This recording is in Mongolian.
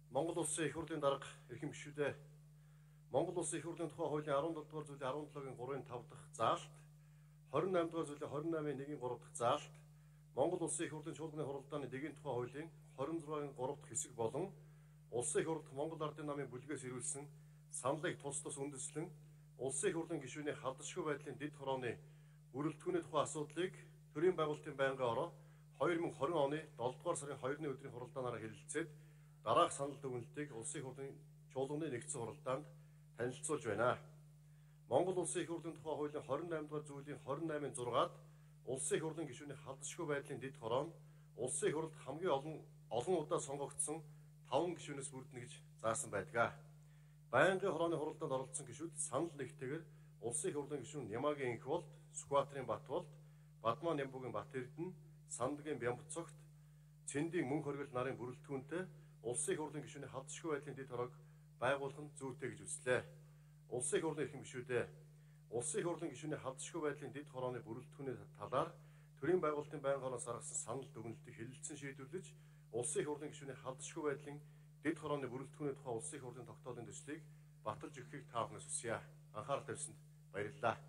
Монгол Улсын их хурлын дарга эрхэм гишүүдээ Монгол Улсын их хурлын тухай хуулийн 17 дугаар зүйлийн 17-гийн 3-ын 5 дахь заалт, 28 дугаар зүйлийн 28-ийн 1-ийн 3 дахь заалт, Монгол Улсын их хурлын чуулганы хуралдааны дэгийн тухай хуулийн 26-гийн 3 дахь хэсэг болон Улсын их хурлд Монгол Ардын намын бүлгээс ирүүлсэн саналыг тус үндэслэн Улсын их хурлын гишүүний халдшгүй байдлын дэд хорооны бүрэлдэхүүний тухай асуудлыг төрийн байгуулалтын байнгын ороо 2020 оны 7 дугаар сарын 2-ны өдрийн хуралдаанаараа хэлэлцээд дараах санал дүгнэлтийг Улсын их хурлын чуулганы нэгдсэн хуралдаанд танилцуулж байна. Монгол Улсын их хурлын тухай хуулийн 28 дугаар зүйлийн 28-ын 6-ад Улсын их хурлын гишүүний халдшгүй байдлын дэд хороо нь Улсын их хурлд хамгийн олон удаа сонгогдсон 5 гишүүнээс бүрдэнэ гэж заасан байдаг. Байнгын хорооны хуралдаанд оролцсон гишүүд санал нэгтэйгээр Улсын их хурлын гишүүн Нямагийн Инх болд, Сүхбаатарын Батболд, Бадмаа Нямбугийн Бат Эрдэнэ, Сандгийн Бямбцогт, Цэндийн Мөн хоригдол нарын бүрэлдэхүүнтэй Улсын их хурлын гишүүний халдшгүй байдлын дэд хороог байгуулах нь зүйтэй гэж үзлээ. Улсын их хурлын эрхэм гишүүдээ Улсын их хурлын гишүүний халдшгүй байдлын дэд хорооны бүрэлдэхүүний талаар төрийн байгуулалтын байнгын ороос гаргасан санал дүгнэлтийг хэлэлцэн шийдвэрлэж, Улсын их хурлын гишүүний халдшгүй байдлын дэд хорооны бүрэлдэхүүний тухай Улсын их хурлын тогтоолын төслийг баталж өгөхийг та бүхнээс хүсье. Анхаарал тавьсанд баярлалаа.